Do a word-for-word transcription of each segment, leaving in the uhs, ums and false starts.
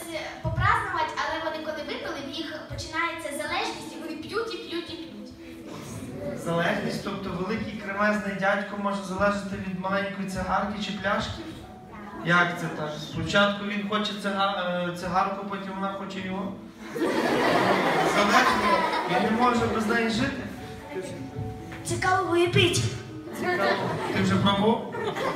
попразнувати, але вони коли випили, в їх починається залежність, і вони п'ють, і п'ють, і п'ють. Залежність? Тобто великий кремезний дядько може залежати від маленької цигарки чи пляшки? Як це так? Спочатку він хоче цигарку, потім вона хоче його? Залежно? Він не може без неї жити? Цікаво випить. Цікаво. Ти вже пробував?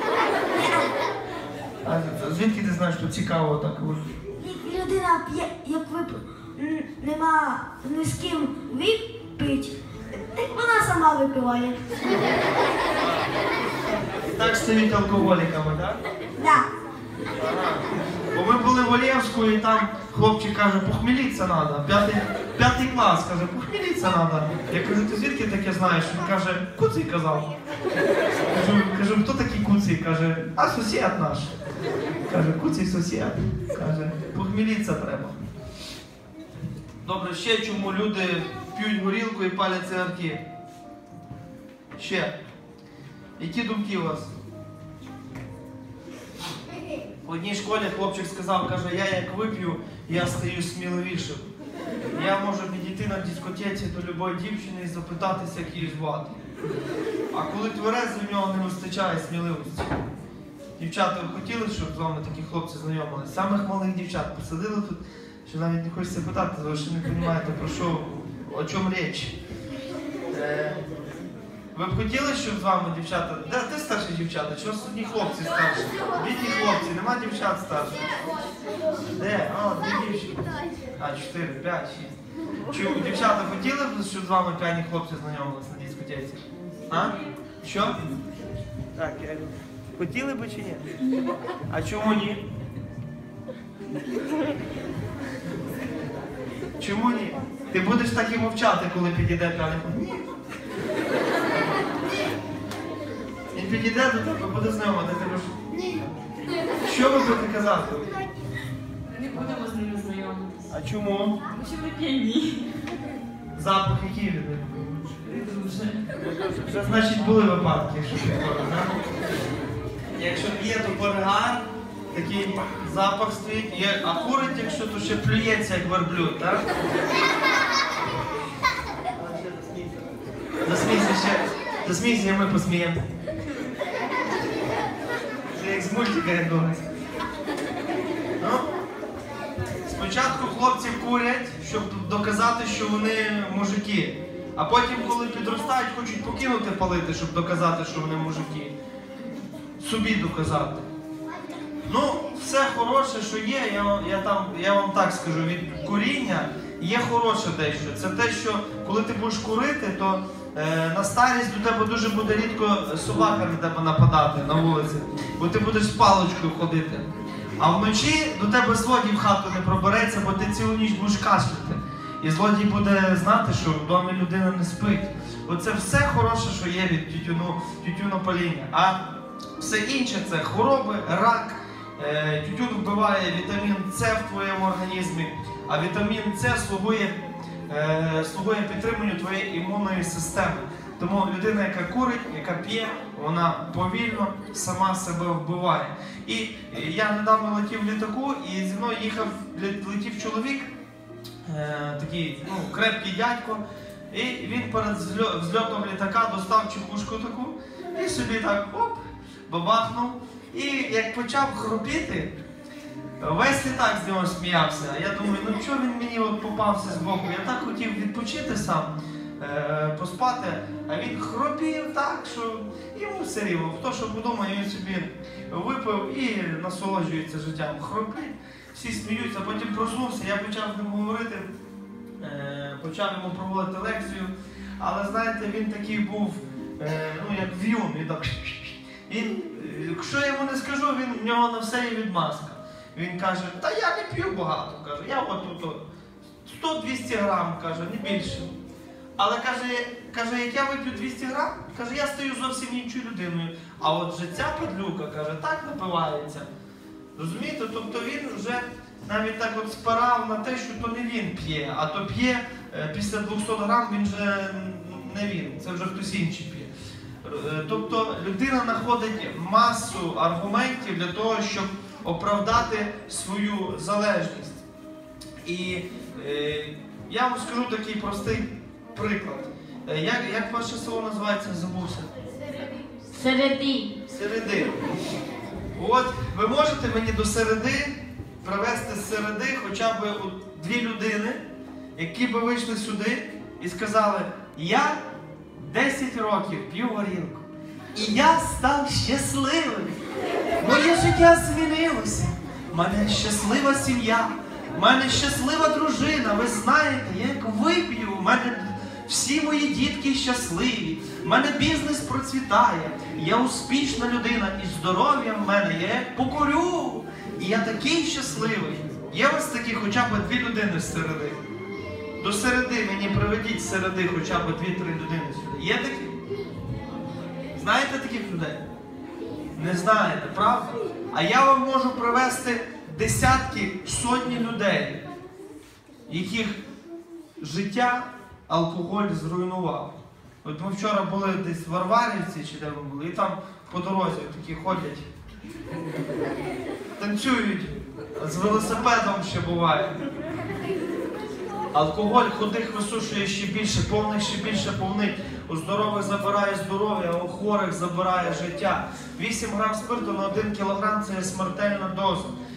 А звідки ти знаєш, що цікаво так випити? Людина п'є, як випив, нема ні з ким випить, так вона сама випиває. І так стають алкоголіками, так? Так. Ага. Бо ми були в Олєвську, і там хлопчик каже, похмеліться треба. П'ятий, п'ятий клас каже, похмеліться треба. Я кажу, ти звідки таке знаєш? Він каже, Куций казав. Кажу, кажу, хто такий Куций? Каже, а сусід наш. Каже, Куций сусід. Каже, похмеліться треба. Добре, ще чому люди п'ють горілку і палять цигарки? Ще. Які думки у вас? В одній школі хлопчик сказав, каже, я як вип'ю, я стаю сміливішим. Я можу підійти на дискотеці до любої дівчини і запитатися, як її звати. А коли тверезий, в нього не вистачає сміливості. Дівчата, ви хотіли, щоб з вами такі хлопці знайомилися? Самих малих дівчат посадили тут, що навіть не хочеться питати, ви ще не розумієте, про що, о чому річ. Е, ви б хотіли, щоб з вами дівчата... Де ти старші дівчата? Чи у вас одні хлопці старші? Бідні хлопці, нема дівчат старших? Де? А, дві дівчини. А, чотири, п'ять, шість. Чи дівчата хотіли б, щоб з вами п'яні хлопці знайомилися на дискотеці? А? Що? Так, я... Хотіли б чи ні? А чому ні? Чому ні? Ти будеш так і мовчати, коли підійде п'яний хлопець? Ні. Він підійде до тебе, буде знайомити, ти кажеш, ні. Що ви будете казати? Не будемо з ними знайомитися. А чому? Тому що ми п'яні. Запах який від них? Не дуже. Це значить були випадки, що такого, так? Якщо є, то перегар, такий запах стоїть, є, а курить, якщо, то ще плюється, як верблюд, так? Засмійся ще, засмійся, і ми посміємо. Це як з мультика якогось. Ну, спочатку хлопці курять, щоб доказати, що вони мужики. А потім, коли підростають, хочуть покинути палити, щоб доказати, що вони мужики. Собі доказати. Ну, все хороше, що є, я, я, там, я вам так скажу, від куріння є хороше дещо. Це те, що коли ти будеш курити, то е, на старість до тебе дуже буде рідко собака на тебе нападати на вулиці, бо ти будеш з паличкою ходити. А вночі до тебе злодій в хату не пробереться, бо ти цілу ніч будеш кашляти. І злодій буде знати, що в домі людина не спить. Оце все хороше, що є від тютюну, тютюнопаління. А все інше це хвороби, рак, е, тютюн вбиває вітамін С в твоєму організмі, а вітамін С слугує, е, слугує підтриманню твоєї імунної системи. Тому людина, яка курить, яка п'є, вона повільно сама себе вбиває. І я недавно летів в літаку, і зі мною їхав, летів чоловік, е, такий ну, крепкий дядько, і він перед взльотом літака достав чекушку таку, і собі так, оп, бабахнув. І як почав хропіти, весь літак з нього сміявся. Я думаю, ну чого він мені от попався з боку? Я так хотів відпочити сам, е, поспати, а він хропів так, що йому все рівно. Хто що подумає, він собі випив і насолоджується життям. Хропить, всі сміються, потім проснувся, я почав з ним говорити, е, почав йому проводити лекцію, але знаєте, він такий був, е, ну як в'юн, і так. Він, якщо я йому не скажу, він, в нього на все є відмазка. Він каже, та я не п'ю багато, каже, я от тут сто-двісті грам, каже, не більше. Але каже, каже, як я вип'ю двісті грам, каже, я стаю зовсім іншою людиною. А от же ця падлюка, каже, так напивається. Розумієте? Тобто він вже навіть так от спирав на те, що то не він п'є, а то п'є після двохсот грам, він вже не він, це вже хтось інший п'є. Тобто людина знаходить масу аргументів для того, щоб оправдати свою залежність. І е, я вам скажу такий простий приклад. Е, як, як ваше село називається, забувся? Середи. Середи. От ви можете мені до середи привезти з середи хоча б от дві людини, які би вийшли сюди і сказали: я десять років п'ю горілку. І я став щасливим. Моє життя змінилося. У мене щаслива сім'я. У мене щаслива дружина. Ви знаєте, я як вип'ю, у мене всі мої дітки щасливі. У мене бізнес процвітає. Я успішна людина і здоров'я в мене. Я як покурю. І я такий щасливий. Є у вас такі хоча б дві людини з середи? До середи мені приведіть з середи хоча б дві-три людини сюди. Є такі? Знаєте таких людей? Не знаєте, правда? А я вам можу привезти десятки, сотні людей, яких життя алкоголь зруйнував. От ми вчора були десь в Варварівці, чи де ми були, і там по дорозі такі ходять, танцюють, з велосипедом ще буває. Алкоголь худих висушує ще більше, повних ще більше повнить. У здорових забирає здоров'я, а у хворих забирає життя. вісім грам спирту на один кілограм – це є смертельна доза.